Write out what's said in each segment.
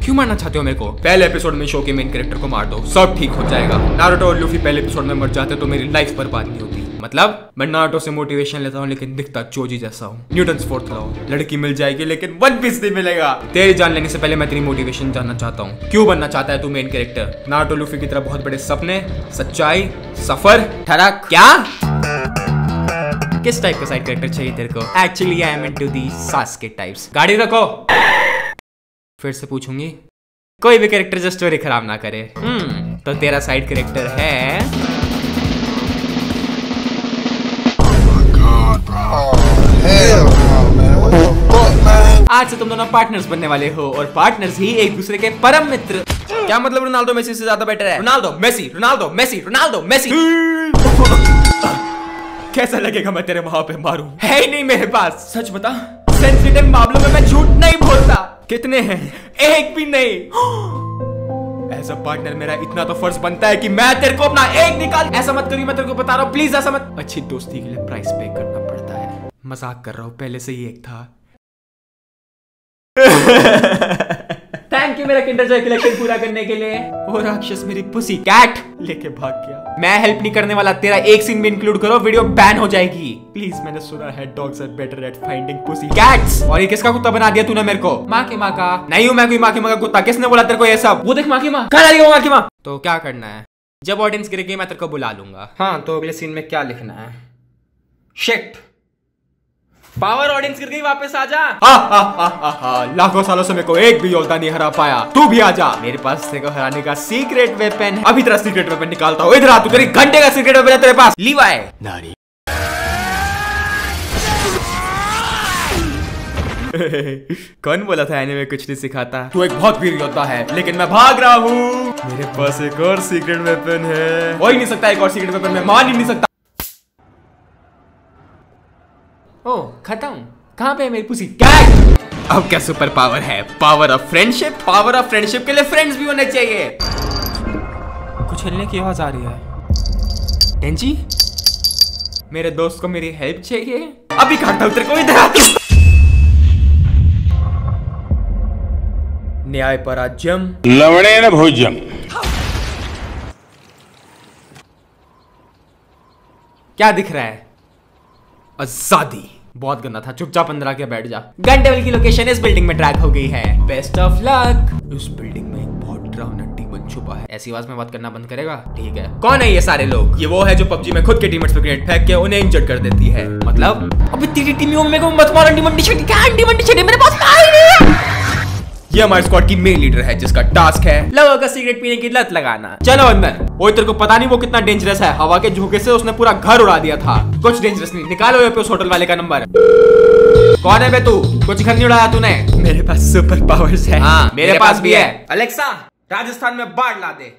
क्यों मारना चाहते हो मेरे को? पहले एपिसोड में शो के मेन कैरेक्टर को मार दो, सब ठीक हो जाएगा। नारुतो और लूफी पहले एपिसोड में मर जाते तो मेरी लाइफ बर्बाद नहीं होती। मतलब मैं नारुतो से मोटिवेशन लेता हूँ लेकिन दिखता चोजी जैसा हूँ। न्यूटन्स फोर्थ लॉ, लड़की मिल जाएगी लेकिन वन पीस नहीं मिलेगा। तेरी जान लेने से पहले मैं तेरी मोटिवेशन जानना चाहता हूँ। क्यों बनना चाहता है तू मेन कैरेक्टर? नारुतो लूफी की तरह बहुत बड़े सपने, सच्चाई, सफर, ठरक। क्या किस टाइप का साइड कैरेक्टर चाहिए तेरे को? Actually I am into the Sasuke types. गाड़ी रखो। फिर से पूछूंगी, कोई भी कैरेक्टर जो स्टोरी खराब ना करे। तो तेरा साइड कैरेक्टर है आज से तुम दोनों पार्टनर्स बनने वाले हो और पार्टनर्स ही एक दूसरे के परम मित्र। क्या मतलब रोनाल्डो मेसी से ज्यादा बेटर है? Ronaldo Messi, Ronaldo Messi, Ronaldo Messi. कैसा लगेगा मैं तेरे वहां पे मारूं? है ही नहीं मेरे पास। सच बता, सेंसिटिव मामलों में मैं झूठ नहीं बोलता। कितने हैं? एक भी नहीं। ऐसा पार्टनर मेरा इतना तो फर्ज बनता है कि मैं तेरे को अपना एक निकाल। ऐसा मत करिए, मैं तेरे को बता रहा हूँ, प्लीज ऐसा मत। अच्छी दोस्ती के लिए प्राइस पे करना पड़ता है। मजाक कर रहा हूँ, पहले से ही एक था। थैंक यू मेरा किंडर जॉय कलेक्शन पूरा करने के लिए। और राक्षस मेरी पुसी कैट लेके भाग गया। मैं हेल्प नहीं करने वाला, तेरा एक सीन में इंक्लूड करो, वीडियो बैन हो जाएगी। प्लीज, मैंने सुना है dogs are better at finding pussy cats. और ये किसका कुत्ता बना दिया तूने मेरे को? माँ की माँ का नहीं हूँ मैं, कोई माँ की माँ का कुत्ता। किसने बोला तेरे को ये सब? वो देख माँ की माँ, कहाँ आ रही है माँ की माँ? तो क्या करना है? जब ऑडियंस गिरेगी मैं तेरे को बुला लूंगा। हाँ, तो अगले सीन में क्या लिखना है? शिट, पावर ऑडियंस गिर गई, वापस आ जा। लाखों सालों से मेरे को एक भी योद्धा नहीं हरा पाया, तू भी आ जा। मेरे पास तेरे को हराने का सीक्रेट वेपन है। अभी तेरा सीक्रेट वेपन निकालता हूँ। इधर आ, तू तेरी घंटे का सीक्रेट वेपन है तेरे पास। लीवाई नारी। कौन बोला था एनीमे कुछ नहीं सिखाता? तू एक बहुत वीर योद्धा है, लेकिन मैं भाग रहा हूँ। मेरे पास एक और सीक्रेट वेपन है। हो ही नहीं सकता एक और सीक्रेट वेपन, मैं मान ही नहीं सकता। ओह, खत्म। कहाँ पे है मेरी पुसी कैट? अब क्या सुपर पावर है? Power of friendship. Power of friendship के लिए फ्रेंड्स भी होने चाहिए। कुछ हिलने की आवाज आ रही है। टेंजी, मेरे दोस्त को मेरी हेल्प चाहिए। अभी काटता हूं तेरे को, इधर आ। न्याय पराजयम लवणेन भोज्यम। क्या दिख रहा है? आजादी। बहुत गंदा था, चुपचाप अंदर आके बैठ जा। गन डेविल की लोकेशन इस बिल्डिंग में ट्रैक हो गई है। Best of luck. इस बिल्डिंग में एक बहुत डरावना डीमन छुपा है। ऐसी आवाज में बात करना बंद करेगा? ठीक है। कौन है ये सारे लोग? ये वो है जो पबजी में खुद के टीममेट्स पे ग्रेनेड फेंक के उन्हें इंजर्ड कर देती है। मतलब अबे तेरी टीम में को मत मार। अंडी छड़ी क्या? अंडी छड़ी मेरे पास आ ही नहीं है। ये हमारे स्क्वाड की मेन लीडर है जिसका टास्क है लोगों का सिगरेट पीने की लत लगाना। चलो अंदर। ओए तेरे को पता नहीं वो कितना डेंजरस है। हवा के झोंके से उसने पूरा घर उड़ा दिया था। कुछ डेंजरस नहीं। निकालो ये पे उस होटल वाले का नंबर। कौन है बे तू? कुछ घर नहीं उड़ाया तूने? मेरे पास सुपर पावर्स है। हाँ, मेरे पास भी है। अलेक्सा, राजस्थान में बाढ़ ला दे।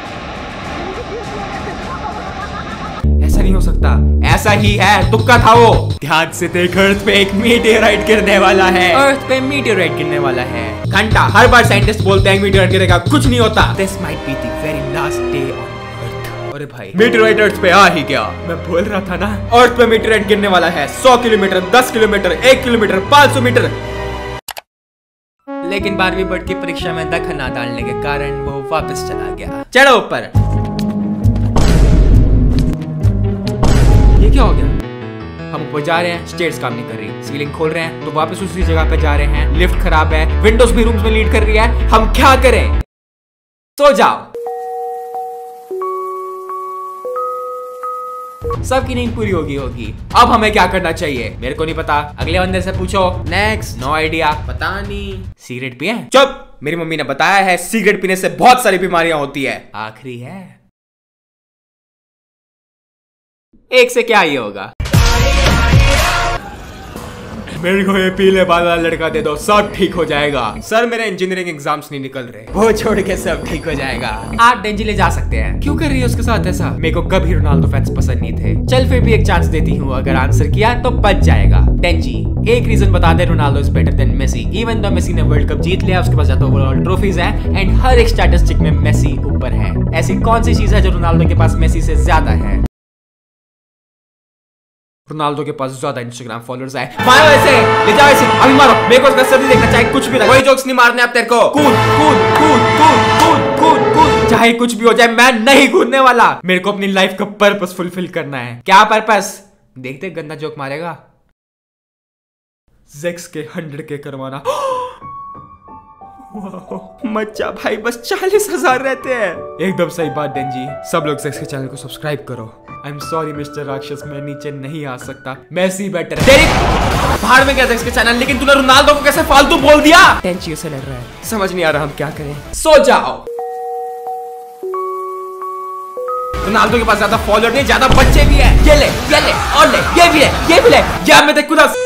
ऐसा नहीं हो सकता। ऐसा ही है, तुक्का था वो। ध्यान से देख, अर्थ पे एक मीटियोराइट गिरने वाला है। अर्थ पे मीटियोराइट गिरने वाला है। घंटा हर बार साइंटिस्ट बोलते हैं मीटियोराइट गिरेगा, कुछ नहीं होता। This might be the very last day on earth. अरे भाई, मीटियोराइट अर्थ पे आ ही गया। मैं बोल रहा था ना, अर्थ पे मीटियोराइट गिरने वाला है। 100 किलोमीटर, 10 किलोमीटर, 1 किलोमीटर, 500 मीटर। लेकिन 12वीं बोर्ड की परीक्षा में दखल ना डालने के कारण वो वापस चला गया। चढ़ो ऊपर। ये क्या हो गया? हम ऊपर जा रहे हैं, स्टेयर्स काम नहीं कर रही। सीलिंग खोल रहे हैं तो वापस उसी जगह पे जा रहे हैं। लिफ्ट खराब है, विंडोज भी रूम्स में लीड कर रही है। हम क्या करें? सो जाओ। सबकी नींद पूरी होगी। अब हमें क्या करना चाहिए? मेरे को नहीं पता, अगले बंदे से पूछो। नेक्स्ट। No idea. पता नहीं। सिगरेट पिए? चुप। मेरी मम्मी ने बताया है सिगरेट पीने से बहुत सारी बीमारियां होती है। आखिरी है, एक से क्या ही होगा? मेरे को ये पीले बाल वाला लड़का दे दो, सब ठीक हो जाएगा। सर मेरे इंजीनियरिंग एग्जाम्स नहीं निकल रहे, वो छोड़ के सब ठीक हो जाएगा। आप डेंजी ले जा सकते हैं। क्यों कर रही है उसके साथ ऐसा? मेरे को कभी रोनाल्डो फैंस पसंद नहीं थे। चल फिर भी एक चांस देती हूँ, अगर आंसर किया तो बच जाएगा। डेंजी, एक रीजन बता दे Ronaldo is better than Messi. Even though Messi ने वर्ल्ड कप जीत लिया, उसके पास ज्यादा ओवरऑल ट्रॉफीज है एंड हर एक स्टैटिस्टिक में मेसी ऊपर है। ऐसी कौन सी चीज है जो रोनाल्डो के पास मेसी से ज्यादा है? रोनाल्डो के पास ज्यादा इंस्टाग्राम फॉलोअर्स है। मारो ऐसे, ले जाओ ऐसे, अभी मारो। मेरे को उसका सर नहीं देखना, चाहे कुछ भी लगे। कोई जोक्स नहीं मारने आप तेरे को। कूद कूद कूद कूद कूद कूद कूद, चाहे कुछ भी हो जाए, मैं नहीं कूदने वाला। मेरे को अपनी लाइफ का पर्पस फुलफिल करना है। क्या पर्पस? देखते गंदा जोक मारेगा। जेक्स के 100K करवाना। मच्चा भाई, बस 40,000 रहते हैं। एकदम सही बात डेंजी। सब लोग जेक्स के चैनल को सब्सक्राइब करो। आई एम सॉरी मिस्टर राक्षस, मैं नीचे नहीं आ सकता। मैसी बेटर है। बाहर में क्या जेक्स के चैनल, लेकिन तूने रोनाल्डो को कैसे फालतू बोल दिया? टेंशन से लड़ रहा है, समझ नहीं आ रहा हम क्या करें। सो जाओ। रोनाल्डो के पास ज्यादा फॉलोअर नहीं, ज्यादा बच्चे भी है। ये ले और ले, ये भी है, ये भी ले। या मैं देखूं ना।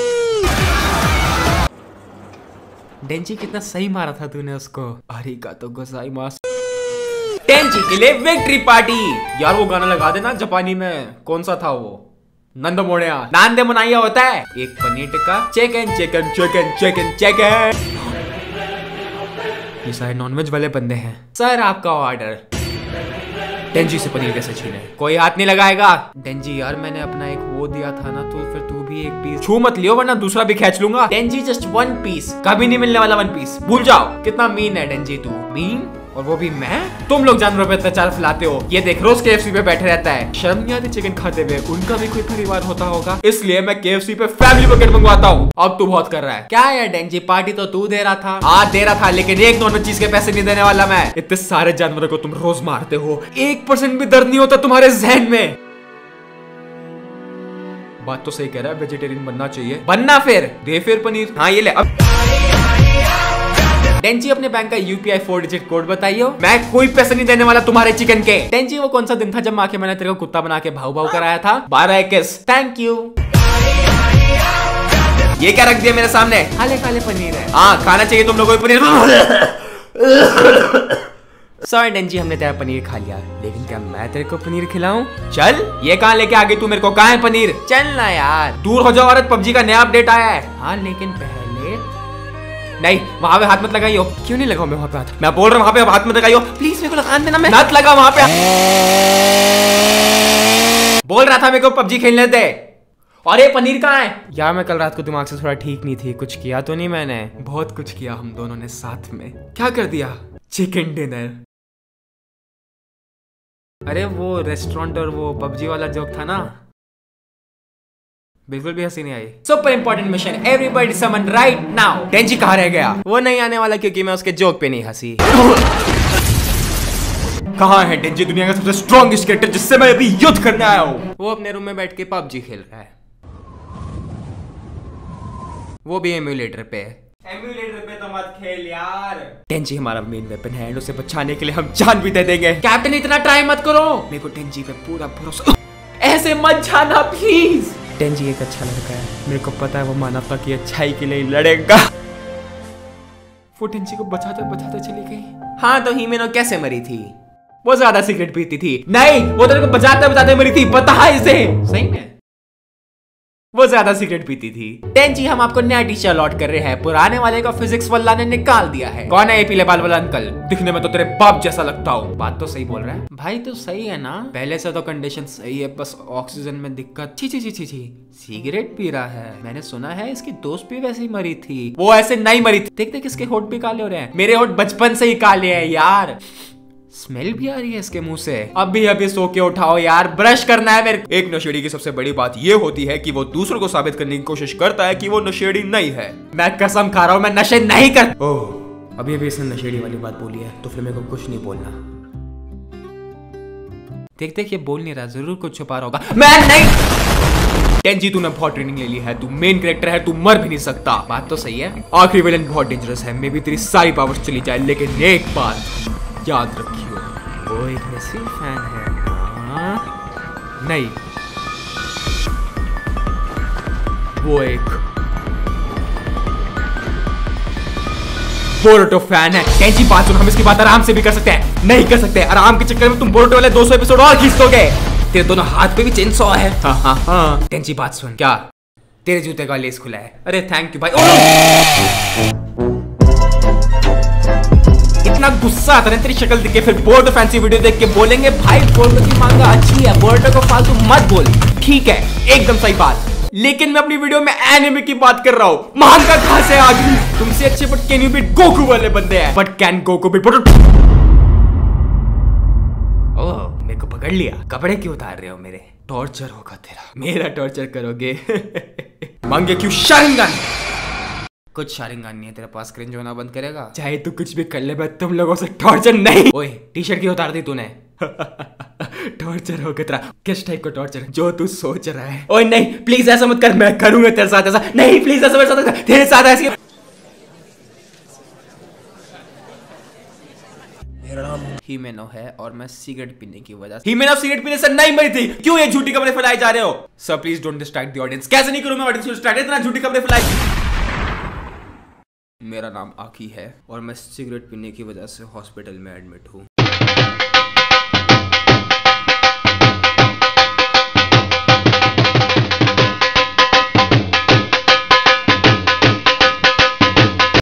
डेंजी कितना सही मारा था तूने उसको। अरिगातो गोजाइमासु। डेंजी के लिए विक्ट्री पार्टी। यार वो गाना लगा देना जापानी में। कौन सा था वो? नंदो मोड़िया नांदे मुनाइया होता है। एक paneer tikka, chicken chicken chicken chicken chicken. ये सारे नॉनवेज वाले बंदे हैं। सर आपका ऑर्डर। डेंजी से पनीर कैसे छीने? कोई हाथ नहीं लगाएगा। डेंजी यार मैंने अपना एक वो दिया था ना, तो फिर तू भी एक पीस छू मत लियो, वरना दूसरा भी खींच लूंगा। डेंजी जस्ट 1 पीस, कभी नहीं मिलने वाला 1 पीस, भूल जाओ। कितना मीन है डेंजी तू। मीन? और वो भी मैं? तुम लोग जानवरों पे अत्याचार फैलाते हो। ये देख रोज KFC पे बैठे रहता है। शर्म नहीं आती चिकन खाते हुए? उनका भी कोई परिवार होता होगा, इसलिए मैं KFC पे फैमिली बकेट मंगवाता हूँ। अब तू बहुत कर रहा है। क्या यार डेंजी, पार्टी तो तू दे रहा था। हाँ दे रहा था, लेकिन एक नॉनवेज चीज के पैसे नहीं देने वाला मैं। इतने सारे जानवरों को तुम रोज मारते हो, 1% भी दर्द नहीं होता तुम्हारे जहन में? बात तो सही कह रहा है, वेजिटेरियन बनना चाहिए। बनना फिर दे फिर पनीर। हाँ ये ले। अब डेंजी अपने बैंक का UPI 4 डिजिट कोड बताइयो। मैं कोई पैसे नहीं देने वाला तुम्हारे चिकन के। डेंजी वो कौन सा दिन था जब माँ के मैंने तेरे को कुत्ता बना के भाव भाव कराया था? 12/21। Thank you. ये क्या रख दिया मेरे सामने? खाले खाले पनीर है। हाँ खाना चाहिए तुम लोगों को पनीर। सॉरी डेंजी, हमने तेरा पनीर खा लिया, लेकिन क्या मैं तेरे को पनीर खिलाऊं? चल। ये कहाँ लेके आ गई तू मेरे को? कहाँ है पनीर? चल ना यार, दूर हो जाओ औरत, PUBG का नया अपडेट आया है। हाँ लेकिन पहले नहीं, वहां पे हाथ मत लगाइयो। क्यों नहीं लगाऊं मैं वहां पे हाथ? मैं बोल रहा हूं वहां पे हाथ मत लगाइयो प्लीज, मेरे को लगा देना। मैं मत लगा वहां पे। बोल रहा था मेरे को PUBG खेलने दे। और ये पनीर कहाँ है? यार मैं कल रात को दिमाग से थोड़ा ठीक नहीं थी। कुछ किया तो नहीं मैंने? बहुत कुछ किया हम दोनों ने साथ में। क्या कर दिया? Chicken dinner. अरे वो रेस्टोरेंट और वो PUBG वाला जोक था ना, बिल्कुल भी हंसी नहीं आई। Super important mission, everybody summon right now. Denji कहाँ रह गया? वो नहीं आने वाला क्योंकि मैं उसके जोक पे नहीं हंसी। कहाँ है डेंजी, दुनिया का सबसे स्ट्रॉन्गेस्ट कैरेक्टर जिससे मैं अभी युद्ध करने आया हूँ? वो अपने रूम में बैठ के PUBG खेल रहा है, वो भी एम्यूलेटर पे। एम्यूलेटर पे तो मत खेल यार। डेंजी हमारा मेन वेपन है, उसे बचाने के लिए हम जान भी दे देंगे। कैप्टन इतना ट्राई मत करो, मेरे को डेंजी पे पूरा भरोसा। ऐसे मत जाना प्लीज। डेंजी एक अच्छा लड़का है, मेरे को पता है वो मानवता की अच्छाई के लिए लड़ेगा। वो डेंजी को बचाते बचाते चली गई। हाँ तो हिमेनो कैसे मरी थी? वो ज्यादा सिगरेट पीती थी। नहीं, वो तेरे को बचाते बचाते मरी थी, पता है इसे। सही में वो ज्यादा सिगरेट पीती थी। डेंजी हम आपको नया टीचर अलॉट कर रहे हैं। पुराने वाले को फिजिक्स वाला ने निकाल दिया है। कौन है ये पीले बाल वाला अंकल? दिखने में तो तेरे बाप जैसा लगता हूँ। बात तो सही बोल रहा है भाई, तो सही है ना? पहले से तो कंडीशन सही है, बस ऑक्सीजन में दिक्कत। छी छी छी छी छी, सिगरेट पी रहा है। मैंने सुना है इसकी दोस्त भी वैसे ही मरी थी। वो ऐसे नहीं मरी थी। देख देख इसके होठ भी काले हो रहे हैं। मेरे होठ बचपन से ही काले हैं यार। स्मेल भी आ रही है इसके मुंह से। अभी सो के उठाओ यार, ब्रश करना है मेरे। एक नशेड़ी की सबसे बड़ी बात ये होती है कि वो दूसरों को साबित करने की कोशिश करता है कि वो नशेड़ी नहीं है। मैं कसम खा रहा हूँ मैं नशे नहीं कर। ओह अभी इसने नशेड़ी वाली बात बोली है, तो फिर मेरे को कुछ नहीं बोलना। देख देख ये बोल नहीं रहा, जरूर कुछ छुपा रहा होगा। मैं नहीं। डेंजी तूने बहुत ट्रेनिंग ले ली है, तू मेन कैरेक्टर है, तू मर भी नहीं सकता। बात तो सही है। आखिरी विलेन बहुत डेंजरस है, मे बी तेरी सारी पावर्स चली जाए, लेकिन एक बात याद रखियो, वो एक मेसी फैन है ना? नहीं, वो एक बोरुटो फैन है। डेंजी बात सुन, हम इसकी बात आराम से भी कर सकते हैं। नहीं कर सकते, आराम के चक्कर में तुम बोरुटो वाले 200 एपिसोड और खींच दोगे। तेरे दोनों हाथ पे भी चेनसॉ है। हाँ हाँ हाँ। डेंजी बात सुन, क्या तेरे जूते का लेस खुला है? अरे थैंक यू भाई। इतना गुस्सा आता है तेरी शक्ल देख के, फिर बोरुटो फैंसी वीडियो देख के बोलेंगे भाई बोरुटो की मांगा अच्छी है, बोरुटो को फालतू मत बोल। ठीक है, एकदम सही बात, लेकिन मैं अपनी वीडियो में एनिमे की बात कर रहा हूँ। महान का कहां से आ गई? तुमसे अच्छे but can you beat Goku वाले बंदे हैं, but can Goku beat oh, मेरे को पकड़ लिया। कपड़े क्यों उतार रहे हो मेरे? टॉर्चर होगा तेरा, मेरा टॉर्चर करोगे। मांगे क्यों शारिंगन? कुछ शारिंगन नहीं है तेरे पास, क्रिंज होना बंद करेगा? चाहे तू कुछ भी कर ले, मैं तुम लोगों से टॉर्चर नहीं। ओए, टी शर्ट क्यों उतार दी तूने? टॉर्चर होगा तेरा। किस टाइप का टॉर्चर? जो तू सोच रहा है। ओए नहीं, प्लीज ऐसा मत कर, मैं करूंगा तेरे साथ ऐसा। नहीं प्लीज ऐसा मेरे साथ, तेरे साथ ऐसी। मेरा नाम हिमेनो है और मैं सिगरेट पीने की वजह से, हिमेनो सिगरेट पीने से नहीं मरी थी। क्यों ये झूठी खबरें फैलाई जा रहे हो? Sir please don't distract the audience. कैसे नहीं करूं मैं ऑडियंस को डिस्ट्रैक्ट? इतना झूठी खबरें फैलाई। मेरा नाम आकी है और मैं सिगरेट पीने की वजह से हॉस्पिटल में एडमिट हूँ।